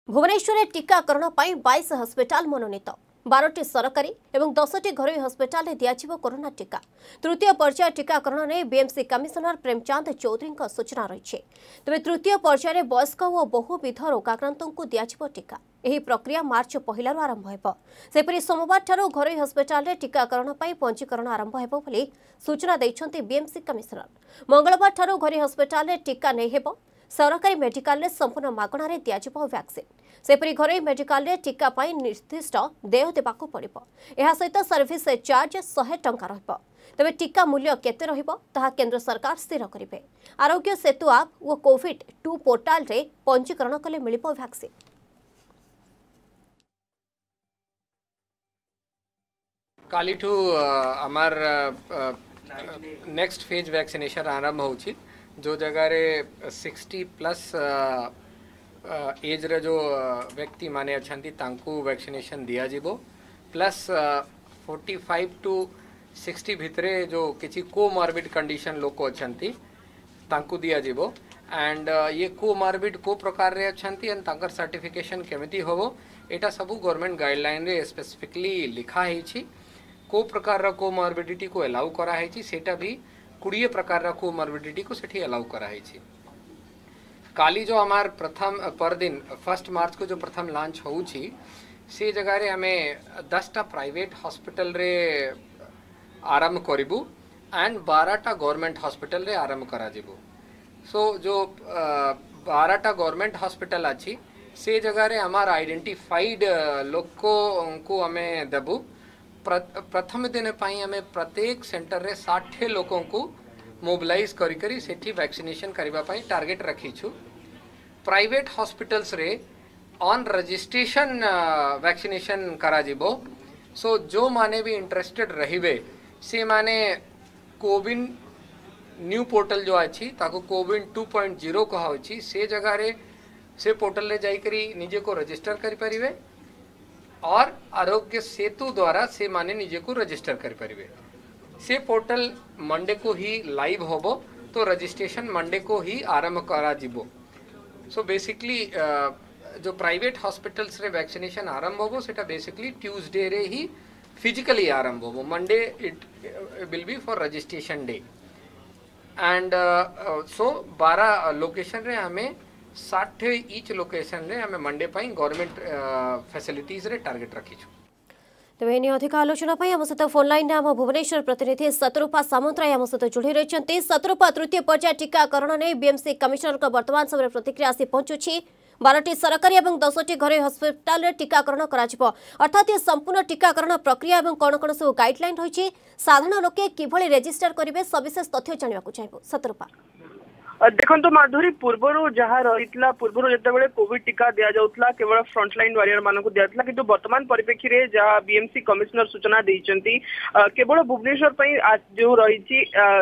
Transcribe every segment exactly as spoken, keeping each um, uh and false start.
भुवनेश्वर टीकाकरण पर बाईस हस्पिटाल मनोनीत बारटी सरकारी और दसटी घरोई हस्पिटाल दिज्व कोरोना टीका। तृतीय पर्याय टीकाकरण में बीएमसी कमिशनर प्रेमचंद चौधरी सूचना रही। तेज तृतीय पर्यायर वयस्क और बहुविध रोगाक्रांत को दिज्व टीका। यह प्रक्रिया मार्च पहलू आरंभ होपरी सोमवार ठारू घरोई हस्पिटाल टीकाकरण पर पंजीकरण आरंभ होब सूचना देते बीएमसी कमिशनर। मंगलवार ठारू घरोई हस्पिटाल टीका नहीं हेब। सरकारी मेडिकल में संपूर्ण मागणार दिज्व वैक्सीन। सेपरी घरोई मेडिकल टीका पाई निर्दिष्ट देय देवाक पड़िबो। एहा सहित सर्विस चार्ज सौ टंका रहिबो। तबे टीका मूल्य केते रहिबो ताहा केंद्र सरकार स्थिर करिवे। आरोग्य सेतु आप और कोविड टू पोर्टाल रे पंजीकरण कले मिलिबो वैक्सीन। कालीठू आमार नेक्स्ट फेज वैक्सीनेशन आरंभ होछि जो जगह रे सिक्सटी प्लस एज रे जो व्यक्ति माने अछंती तांकू वैक्सीनेशन दिया जिवो plus forty five to sixty भितरे जो किसी कोमॉर्बिड कंडीशन लोक अछंती तांकू दिया जिवो एंड ये कोमॉर्बिड को प्रकार रे अछंती एंड तांकर सर्टिफिकेशन केमिति होबो एटा सबु गवर्नमेंट गाइडलाइन रे स्पेसिफिकली लिखा हेछि। को प्रकार रा कोमॉर्बिडिटी को अलाउ करा हेछि सेटा भी कुड़िए प्रकार रा कोमॉर्बिडिटी को सेठी अलाउ करा हेछि। काली जो हमार प्रथम पर दिन फर्स्ट मार्च को जो प्रथम लॉन्च होउछि से जगह रे हमें दसटा प्राइवेट हॉस्पिटल रे आरंभ करिबु एंड बारहटा गवर्नमेंट हॉस्पिटल रे आरंभ करा जिवु। सो जो बारहटा गवर्नमेंट हॉस्पिटल अछि से जगह रे हमार आइडेंटिफाइड लोक को हमें देबु। प्रथम दिन पाई हमें प्रत्येक सेंटर रे साठ लोकों को मोबिलाइज करी करी सेठी वैक्सीनेशन करबा पाई टारगेट रखी छु। प्राइवेट हॉस्पिटल्स रे ऑन रजिस्ट्रेशन वैक्सीनेशन करा जिवो। सो जो माने भी इंटरेस्टेड रहिबे से माने कोविन न्यू पोर्टल जो अछि ताको कोविन टू पॉइंट ज़ीरो कहा होछि से जगह रे से पोर्टल रे जाई करी निजे को रजिस्टर करि परिबे और आरोग्य सेतु द्वारा से माने निजे को रजिस्टर कर परिबे। से पोर्टल मंडे को ही लाइव होबो तो रजिस्ट्रेशन मंडे को ही आरंभ करा जिवो। सो बेसिकली जो प्राइवेट हॉस्पिटल्स रे वैक्सीनेशन आरंभ होबो सेटा बेसिकली ट्यूसडे रे ही फिजिकली आरंभ होबो। Monday it will be for registration day and so बारह लोकेशन रे हमें साठ ईच लोकेशन रे हमें मंडे पाई गवर्नमेंट फैसिलिटीज रे टारगेट रखी छु। तेज इन अधिक आलोचना आम सहित फोन लाइन आम भुवनेश्वर प्रतिनिधि शतरूपा सामंतराय आम सहित जोड़ी रही। शतरूपा तृतीय पर्याय टीकाकरण नहीं बीएमसी कमिशनर वर्तमान समय प्रतिक्रिया आसी पहुंचुछि। बारटी सरकारी और दसटी घरोई हस्पिटाल टीकाकरण करा अर्थात ये संपूर्ण टीकाकरण प्रक्रिया और कौन कौन सब गाइडलाइन रही साधारण लोके किभली रजिस्टर करेंगे सविशेष तथ्य जानवाक चाहिए। शतरूपा देखो माधुरी पूर्वर जहाँ रही पूर्वर जिते कोविड टीका दि जाऊला केवल फ्रंटलाइन वारियर मान को दिया किंतु वर्तमान परिप्रेक्षी में जहाँ बीएमसी कमिशनर सूचना देती केवल भुवनेश्वर जो रही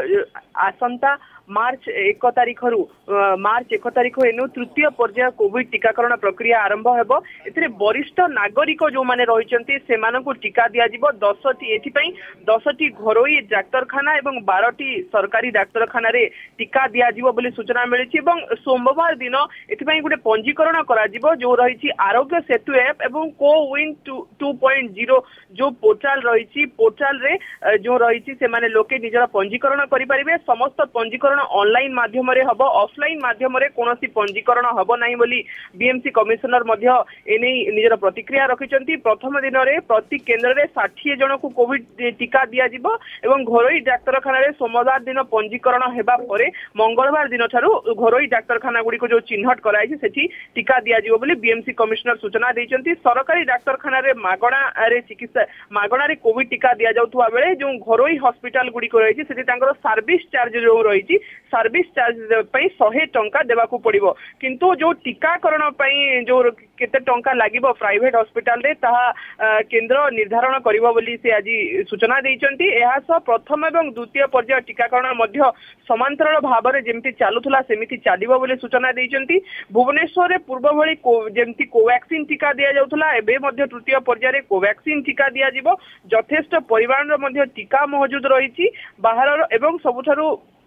आसंता मार्च एक तारीख रु मार्च एक तारीख एनु तृतीय पर्याय कोविड टीकाकरण प्रक्रिया आरंभ हेबो। एथिरे वरिष्ठ नागरिक जो माने रहिचंती सेमान को टीका दिया जिवो दसटी एथिपई दसटी घरोई डाक्तरखाना एवं बारटी सरकारी डाक्तरखाना रे टीका दिया जिवो बोली सूचना मिलिछि एवं सोमवार दिन एथिपई गुटे पंजीकरण करा जिवो जो रहिछि आरोग्य सेतु ऐप एवं कोविन टू पॉइंट ज़ीरो जो पोर्टल रहिछि पोर्टल रे जो रहिछि से माने लोके निजरा पंजीकरण करि परिबे। समस्त पंजीकरण ऑनलाइन माध्यम रे हबो ऑफलाइन माध्यम रे कोनोसी पंजीकरण हबो नाही बोली बीएमसी कमिशनर मध्य एने निजर प्रतिक्रिया रखिचंती। प्रथम दिन रे प्रति केंद्र रे साठ जन को कोविड टीका दिया जिवो एवं घरोई डाक्तरखाना रे सोमवार दिन पंजीकरण हेबा परे मंगलवार दिन थारु घरोई डाक्तरखाना गुडी को जो चिन्हट कराई छै सेठी टीका दिया जिवो बोली बीएमसी कमिशनर सूचना दैचंती। सरकारी डाक्तरखाना रे मागणा रे चिकित्सा मागणा रे कोविड टीका दिया जाउथुवा बेले जो घरोई हॉस्पिटल गुडी को रही छै सेठी तांकर सर्विस चार्ज जो रही सर्विस चार्ज पई सौ टंका देवाकू पड़िबो किंतु जो टीकाकरण पई जो केते टंका लागिबो प्राइवेट हॉस्पिटल रे ताहा केंद्र निर्धारण करिबो बोली से आज सूचना दैचंती। एहा स प्रथम एवं द्वितीय पर्याय टीकाकरण मध्य समांतराल भाव रे जेमति चालुथला सेमिति चालिबो बोली सूचना दैचंती। भुवनेश्वर रे पूर्व भली जेमति कोवैक्सीन टीका दिया जाउथला एबे मध्य तृतीय पर्याय रे कोवैक्सीन टीका दिया जिवो। यथेष्ट परिमाण रे मध्य टीका मौजूद रहिछि बाहर एवं सबुठारु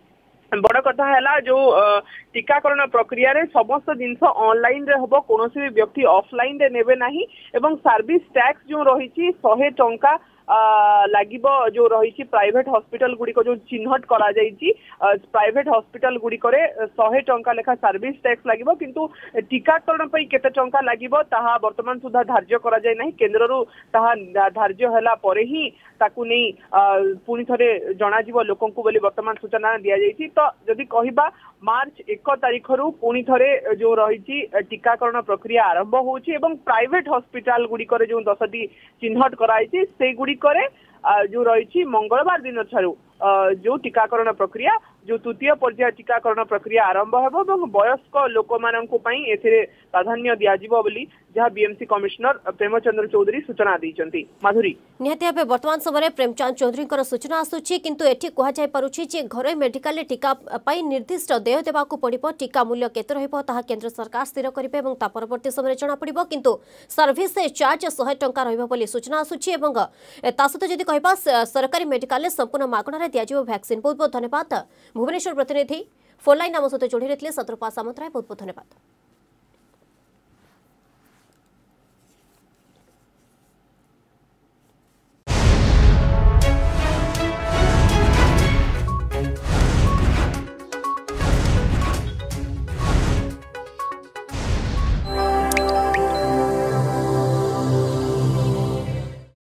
बड़ कथा है जो टीकाकरण प्रक्रिया रे समस्त जिनस ऑनलाइन रे हबो कोनोसी भी व्यक्ति ऑफलाइन रे नेबे नाही एवं सर्विस टैक्स जो रही सौ टंका लागिबो जो रही प्राइवेट हॉस्पिटल गुड़िक जो चिन्हट करा जाइछि प्राइवेट हॉस्पिटल गुड़िक सौ टंका लेखा सर्विस टैक्स लागिबो किंतु टीकाकरण पई केते टंका लागिबो ताहा वर्तमान सुधा धार्य करा जाय नाही केंद्ररू ताहा धार्य होला परे ही ताकू नहीं पुणी थरे जना जीव लोकन को बोली वर्तमान सूचना दिया जाइछि तो जदि कहिबा मार्च एक तारिख रु पुणी थरे जो रही टीकाकरण प्रक्रिया आरंभ होछि एवं प्राइवेट हॉस्पिटल गुड़िक जो दसटी चिन्हट कराइछि से गुड़िक जो रही मंगलवार दिन ठारू जो टीकाकरण प्रक्रिया जो तृतीय पर्याय टीकाकरण प्रक्रिया आरंभ होबो एवं वयस्क लोक माननकु पई एथिरे प्राधान्य दिया जिवो बोली जहां बीएमसी कमिश्नर प्रेमचंद्र चौधरी सूचना दैचंती। माधुरी निहाती भाबे वर्तमान समय प्रेमचंद चौधरी सूचना आसुछि किंतु एठी कुहा जाय पारुछि जे घरे मेडिकल टीका पई निर्दिष्ट देय देबाकू पड़िबो टीका मूल्य केते रहइबो ताहा केंद्र सरकार स्थिर करिबे एवं ता परवर्ती समय जना पड़िबो किंतु सर्विस चार्ज सौ टंका रहइबो बोली सूचना आसुछि एवं ता सहित जदि कहबा सरकारी मेडिकल संपूर्ण मागणा रे दियाजिबो वैक्सीन। बहुत बहुत धन्यवाद भुवनेश्वर प्रतिनिधि फोन लाइन आम सहित जोड़ी रही शत्रुपा सामंतराय बहुत बहुत धन्यवाद।